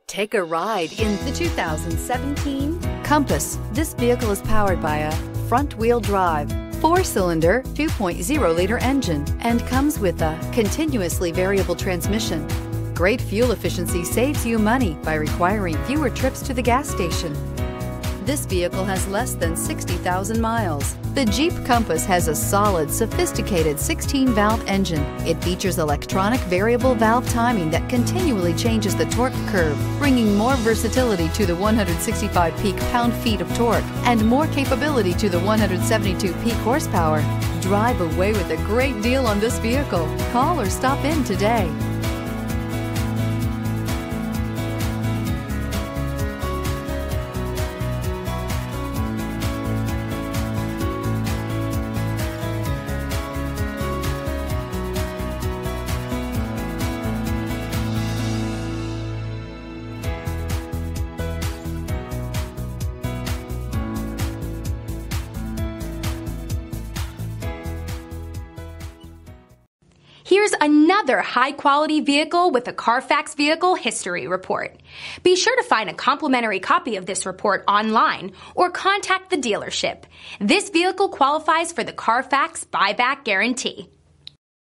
Take a ride in the 2017 Compass. This vehicle is powered by a front-wheel drive, 4-cylinder, 2.0-liter engine, and comes with a continuously variable transmission. Great fuel efficiency saves you money by requiring fewer trips to the gas station. This vehicle has less than 60,000 miles. The Jeep Compass has a solid, sophisticated 16-valve engine. It features electronic variable valve timing that continually changes the torque curve, bringing more versatility to the 165 peak pound-feet of torque and more capability to the 172 peak horsepower. Drive away with a great deal on this vehicle. Call or stop in today. Here's another high-quality vehicle with a Carfax Vehicle History Report. Be sure to find a complimentary copy of this report online or contact the dealership. This vehicle qualifies for the Carfax Buyback Guarantee.